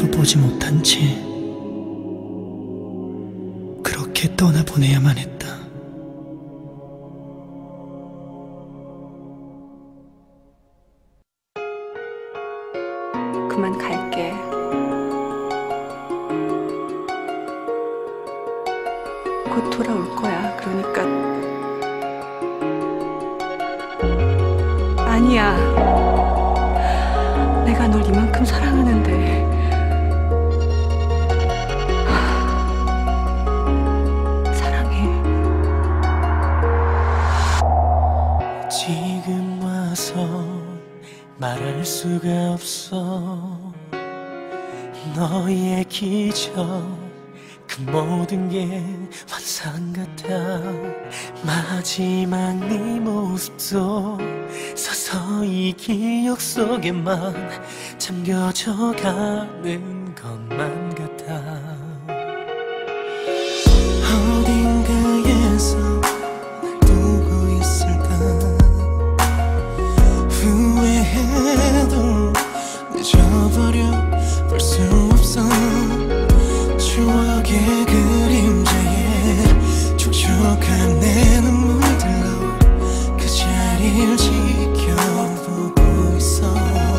눈도 보지 못한 채 그렇게 떠나보내야만 했다. 그만 갈게. 곧 돌아올 거야. 그러니까. 아니야. 내가 널 이만큼 사랑하는데. 사랑해. 지금 와서 말할 수가 없어. 너의 기적 그 모든 게 환상 같아. 마지막 네 모습도 서서히 기억 속에만 잠겨져 가는 것만 같아. 어딘가에서 날 두고 있을까. 후회해도 잊어버려 볼 수 없어. 추억의 그림자에 촉촉한 내 눈물들로 그 자리를 지켜보고 있어.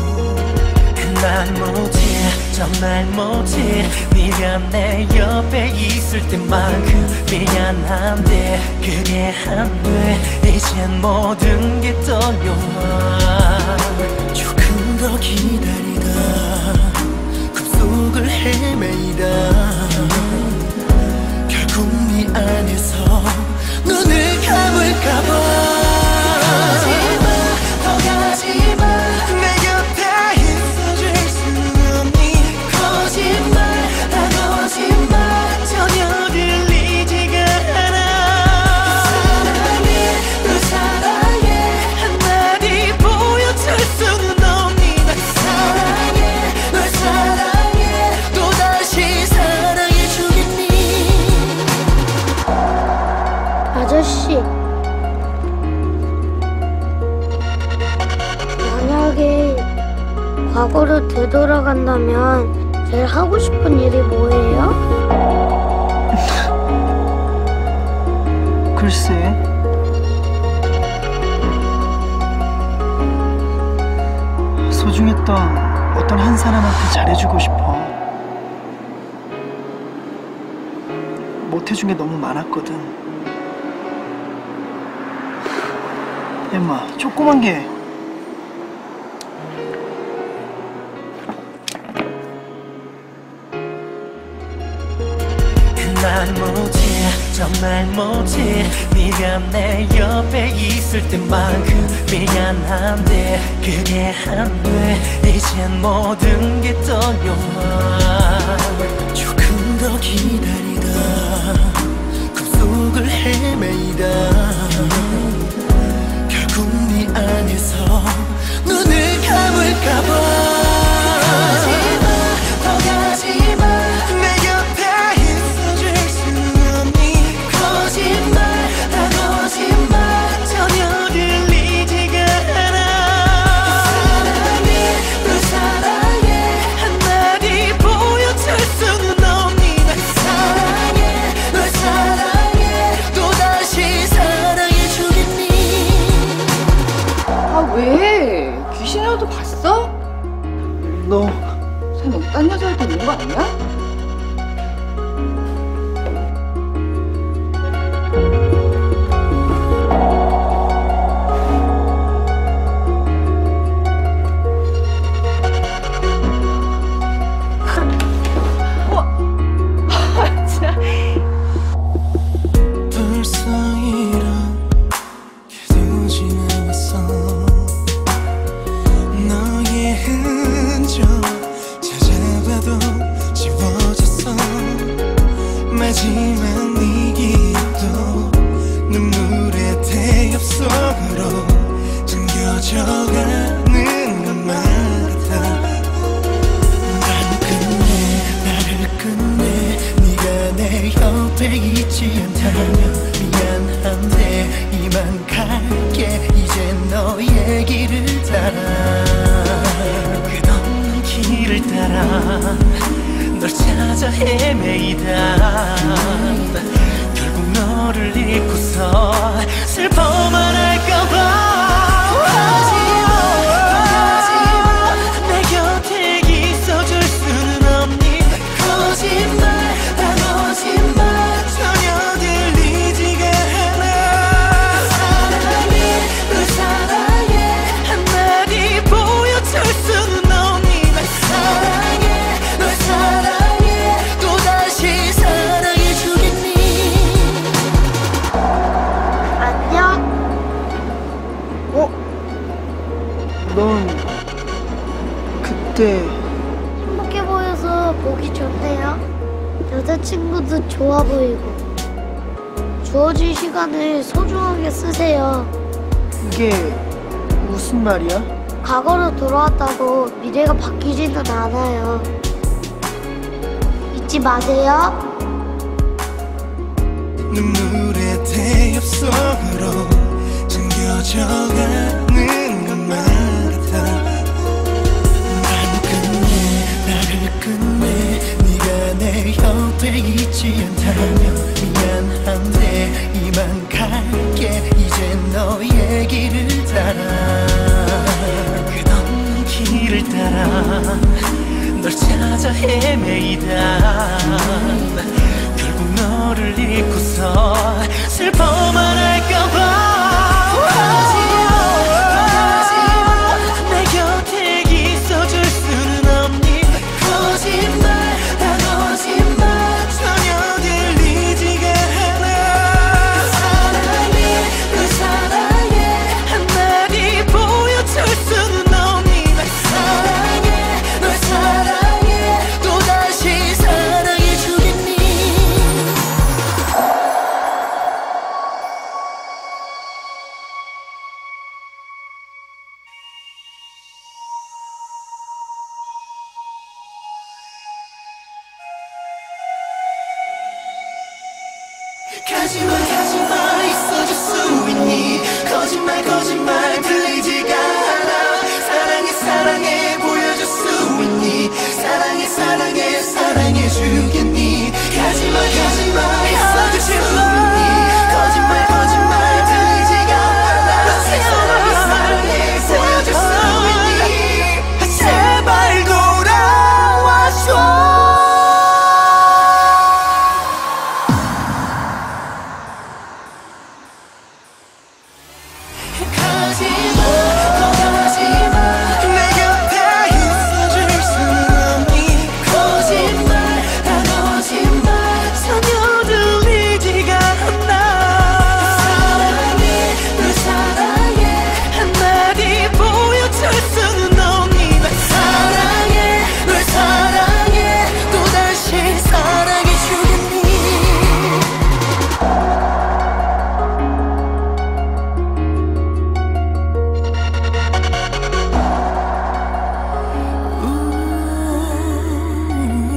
난 못해 정말 못해 네가 내 옆에 있을 때만큼 미안한데 그게 안 돼. 이젠 모든 게 떨려와. 조금 더 기다리다 꿈속을 헤매이다 결국 네 안에서 눈을 감을까봐. 가지마 더 가지마 내 곁에 있어줄 수 없니. 거짓말 다 거짓말 전혀 들리지가 않아. 사랑해 널 사랑해 한마디 보여줄 수는 없니. 날 사랑해 널 사랑해 또다시 사랑해주겠니. 아저씨, 만약에 과거로 되돌아간다면 제일 하고 싶은 일이 뭐예요? 글쎄, 소중했던 어떤 한 사람한테 잘해주고 싶어. 못해준 게 너무 많았거든. 엠마, 조그만 게. 난 못해 정말 못해 네가 내 옆에 있을 때만큼 미안한데 그게 안 돼. 이젠 모든 게 떨려와. 조금 더 기다리다 꿈속을 헤매이다 결국 네 안에서 눈을 감을까봐. 가지마 더 가지마 내 곁에 있어줄 수 없니. 거짓말 다 거짓말 전혀 들리지가 않아. 사랑해 널 사랑해 한마디 보여줄 수는 없니. 날 사랑해 널 사랑해 또다시 사랑해주겠니. 아, 왜? 귀신이라도 봤어? 너 쟤는 딴 여자한테 있는 거 아니야? 벌써 이렇게도 지나왔어. 너의 흔적 찾아봐도 지워졌어. 마지막 네 기억도 눈물의 태엽 속으로 잠겨져가는 것만 같아. 나를 끝내 네가 내 옆에 있지 않다면 미안한데 이만 갈게. 이제 너의 길을 따라 끝없는 길을 따라 널 찾아 헤매이다 결국 너를 잊고서 슬퍼만 할까봐 내 곁에 있어줄 수는 없니 거짓말 다 거짓말 전혀 들리지가 않아 사랑해 널 사랑해 한마디 보여줄 수는 없니 날 사랑해 널 사랑해 또다시 사랑해주겠니 안녕? 넌 그때 행복해 보여서 보기 좋네요. 여자친구도 좋아 보이고. 주어진 시간을 소중하게 쓰세요. 그게 무슨 말이야? 과거로 돌아왔다고 미래가 바뀌지는 않아요. 잊지 마세요. 눈물의 태엽 속으로 잠겨져가는 것만 같아 나를 끝내 네가 내 곁에 있지 않다면 미안한데 이만 갈게 이제 너의 길을 따라 끝없는 길을 따라 널 찾아 헤매이다 결국 너를 잊고서 슬퍼만 할까봐 내 곁에 있어줄 수는 없니 거짓말 다 거짓말 전혀 들리지가 않아 사랑해 널 사랑해 한마디 보여줄 수는 없니 날 사랑해 널 사랑해 또다시 사랑해주겠니 가지마 있어줄 수 있니 거짓말 거짓말 들리지가 않아 사랑해 보여줄 수 있니 사랑해 사랑해주겠니 가지마 있어줄 수 있니 거짓말 들리지가 않아 사랑해 보여줄 수 있니 제발 돌아와줘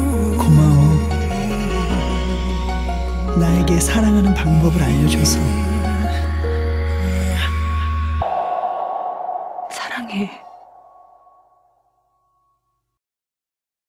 나에게 사랑하는 방법을 알려줘서